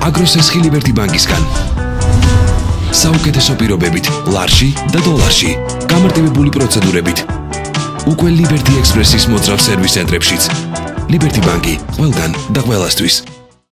აგრო სესხი ლიბერთი ბანკისგან. საუკეთესო პირობებით, ლარში და დოლარში. გამარტივებული პროცედურებით. უკვე ლიბერთი ექსპრესის მოძრავ სერვის ცენტრებშიც. ლიბერთი ბანკი ყველგან და ყველასთვის.